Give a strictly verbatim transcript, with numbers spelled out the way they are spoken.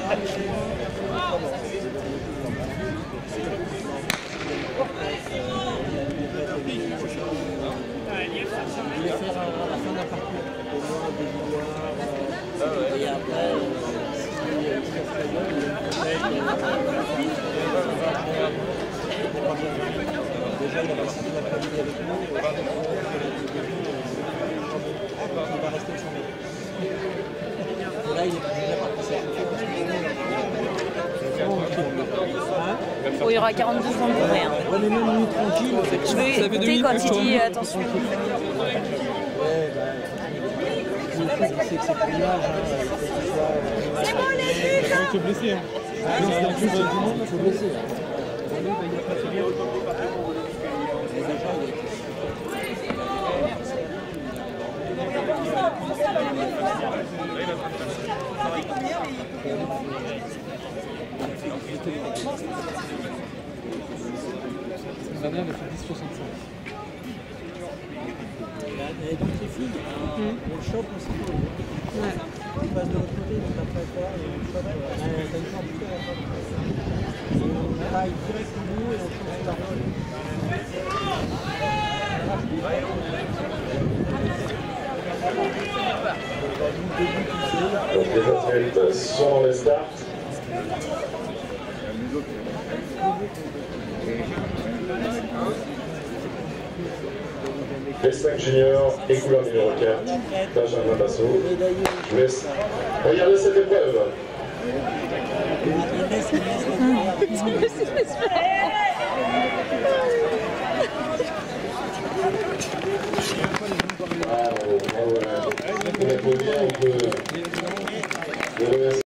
Et après, déjà, il a passé toute l'après-midi avec nous. Il va rester de son mec. Et là, il est déjà parti s'afficher. Bon, il y aura quarante-deux secondes pour rien. Ouais, mais même lui, tranquille. Je vais écouter quand il dit attention. Ouais, bah. Le truc, c'est que c'est plus large. C'est bon, les filles! Il faut te blesser. Ah non, c'est un plus du monde, il faut blesser. Madame, elle fait dix soixante-cinq. Et donc les filles, mmh. on le chope aussi. Ouais. On passe de l'autre côté, donc après quoi, et on le chope. Euh, T'as une fois en tout cas, on taille direct au bout et on change la roue. Donc les athlètes sont dans les starts. Les cinq juniors et couleur numéro quatre, Benjamin Basso. Je vous laisse regarder cette épreuve. Ah, on peut, on peut, on peut